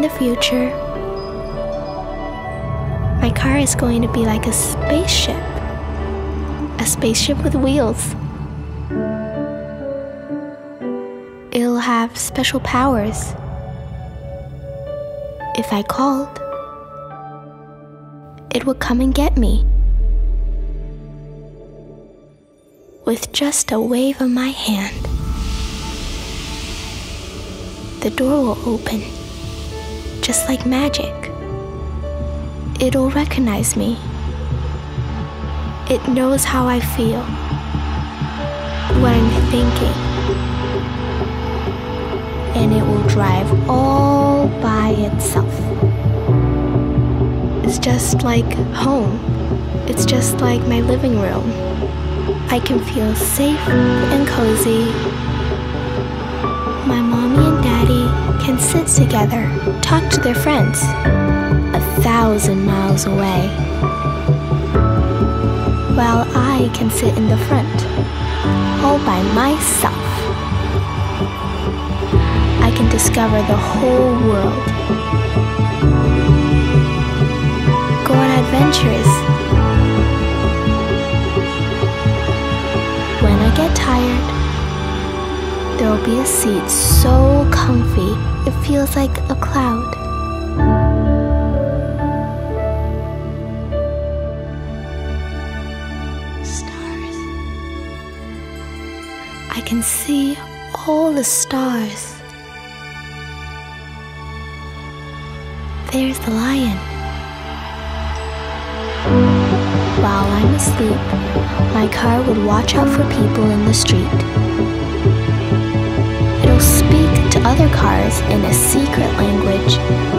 the future, my car is going to be like a spaceship with wheels. It'll have special powers. If I called, it would come and get me. With just a wave of my hand, the door will open, just like magic. It'll recognize me. It knows how I feel, what I'm thinking, and it will drive all by itself. It's just like home. It's just like my living room. I can feel safe and cozy. My mommy and daddy can sit together, talk to their friends 1,000 miles away, while I can sit in the front, all by myself. I can discover the whole world, go on adventures. When I get tired, there will be a seat so comfy it feels like a cloud. Stars. I can see all the stars. There's the lion. While I'm asleep, my car would watch out for people in the street. It'll speak to other cars in a secret language.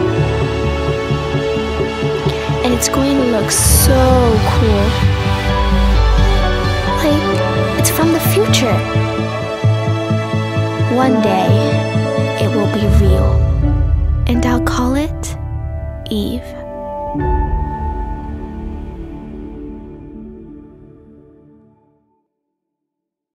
And it's going to look so cool. Like it's from the future. One day, it will be real. And I'll call it Eve.